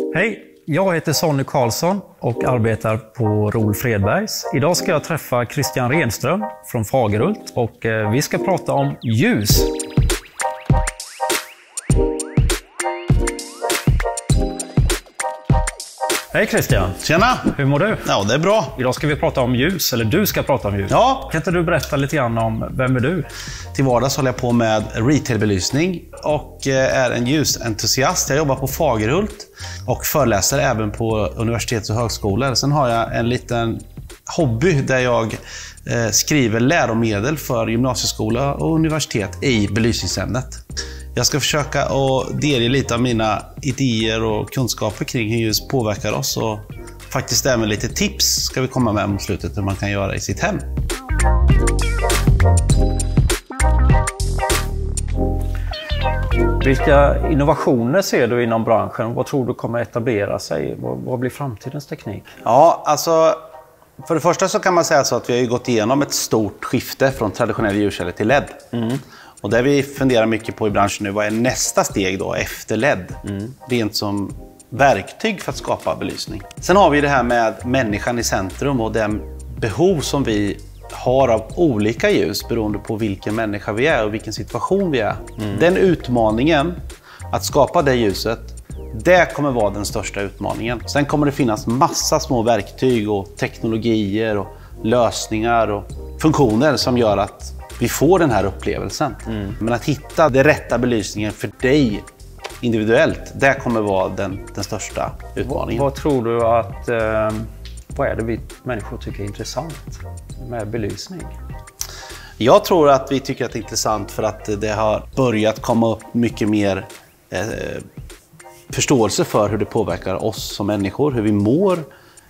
Hej, jag heter Sonny Karlsson och arbetar på ROL Fredbergs. Idag ska jag träffa Kristian Renström från Fagerhult och vi ska prata om ljus. Hej Kristian! Tjena! Hur mår du? Ja, det är bra. Idag ska vi prata om ljus, eller du ska prata om ljus. Ja. Kan inte du berätta lite grann om vem är du? Till vardags håller jag på med retailbelysning och är en ljusentusiast. Jag jobbar på Fagerhult och föreläser även på universitets- och högskolor. Sen har jag en liten hobby där jag skriver läromedel för gymnasieskola och universitet i belysningsämnet. Jag ska försöka att delge lite av mina idéer och kunskaper kring hur ljus påverkar oss och faktiskt även lite tips ska vi komma med mot slutet hur man kan göra i sitt hem. Vilka innovationer ser du inom branschen? Vad tror du kommer etablera sig? Vad blir framtidens teknik? Ja, alltså för det första så kan man säga så att vi har gått igenom ett stort skifte från traditionell ljuskällor till LED. Och det vi funderar mycket på i branschen nu, vad är nästa steg då efter LED? Rent som verktyg för att skapa belysning. Sen har vi det här med människan i centrum och den behov som vi har av olika ljus beroende på vilken människa vi är och vilken situation vi är. Den utmaningen, att skapa det ljuset, det kommer vara den största utmaningen. Sen kommer det finnas massa små verktyg och teknologier och lösningar och funktioner som gör att vi får den här upplevelsen. Men att hitta den rätta belysningen för dig individuellt, det kommer vara den största utmaningen. Vad tror du att, vad är det vi människor tycker är intressant med belysning? Jag tror att vi tycker att det är intressant för att det har börjat komma upp mycket mer förståelse för hur det påverkar oss som människor, hur vi mår.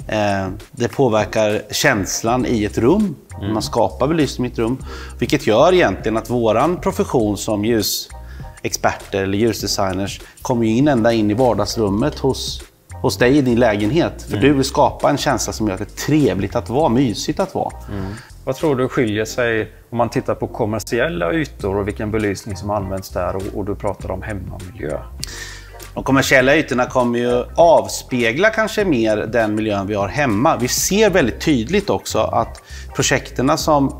Det påverkar känslan i ett rum, när man skapar belysning i ett rum. Vilket gör egentligen att våran profession som ljusexperter eller ljusdesigners kommer in ända in i vardagsrummet hos dig i din lägenhet. För du vill skapa en känsla som gör att det är trevligt att vara, mysigt att vara. Vad tror du skiljer sig om man tittar på kommersiella ytor och vilken belysning som används där och du pratar om hemmamiljö? De kommersiella ytorna kommer ju avspegla kanske mer den miljön vi har hemma. Vi ser väldigt tydligt också att projekterna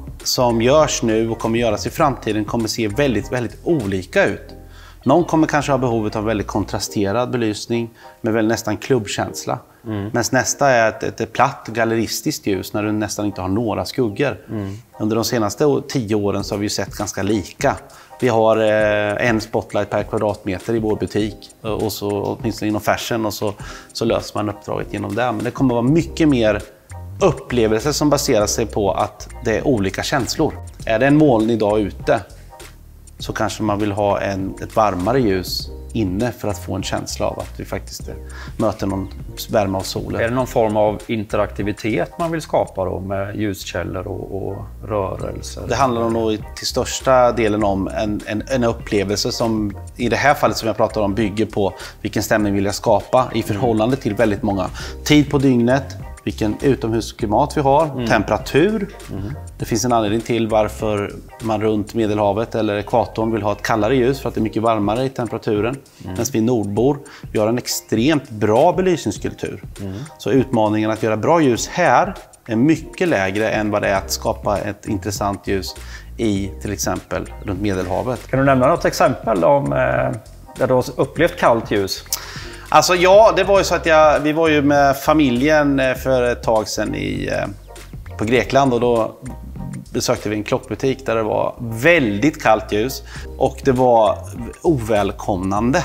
som görs nu och kommer göras i framtiden kommer se väldigt, väldigt olika ut. Någon kommer kanske ha behovet av väldigt kontrasterad belysning med väl nästan klubbkänsla. Men nästa är ett platt galleristiskt ljus när du nästan inte har några skuggor. Under de senaste 10 åren så har vi sett ganska lika. Vi har en spotlight per kvadratmeter i vår butik och så åtminstone inom fashion och så löser man uppdraget genom det. Men det kommer vara mycket mer upplevelser som baserar sig på att det är olika känslor. Är det en molnig dag ute så kanske man vill ha ett varmare ljus inne för att få en känsla av att vi faktiskt möter någon värme av solen. Är det någon form av interaktivitet man vill skapa då med ljuskällor och rörelser? Det handlar nog till största delen om en upplevelse som i det här fallet som jag pratar om bygger på vilken stämning vill jag skapa i förhållande till väldigt många. Tid på dygnet, vilken utomhusklimat vi har, temperatur. Det finns en anledning till varför man runt Medelhavet eller ekvatorn vill ha ett kallare ljus för att det är mycket varmare i temperaturen. Medan vi nordbor, vi har en extremt bra belysningskultur. Så utmaningen att göra bra ljus här är mycket lägre än vad det är att skapa ett intressant ljus i till exempel runt Medelhavet. Kan du nämna något exempel om där du har upplevt kallt ljus? Alltså ja, det var ju så att vi var ju med familjen för ett tag sedan på Grekland och då besökte vi en klockbutik där det var väldigt kallt ljus och det var ovälkomnande.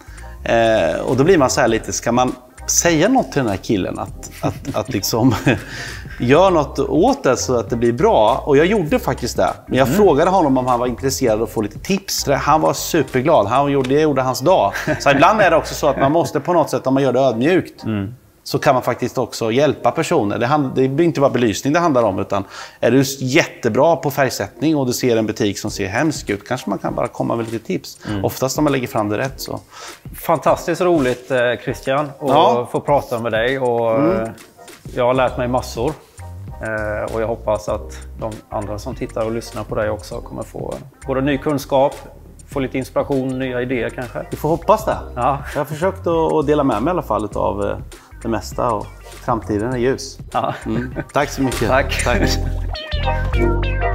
Och då blir man så här lite, ska man säga något till den här killen att liksom gör något åt det så att det blir bra? Och jag gjorde faktiskt det. Men jag frågade honom om han var intresserad av att få lite tips. Han var superglad. Det gjorde hans dag. Så ibland är det också så att man måste på något sätt, om man gör det ödmjukt, så kan man faktiskt också hjälpa personer. Det blir inte bara belysning det handlar om, utan är du jättebra på färgsättning och du ser en butik som ser hemsk ut, kanske man kan bara komma med lite tips. Oftast om man lägger fram det rätt så. Fantastiskt roligt Kristian att få prata med dig och jag har lärt mig massor. Och jag hoppas att de andra som tittar och lyssnar på dig också kommer få både ny kunskap, få lite inspiration, nya idéer kanske. Vi får hoppas det. Ja. Jag har försökt att dela med mig i alla fall av det mesta och framtiden är ljus. Ja. Tack så mycket. Tack.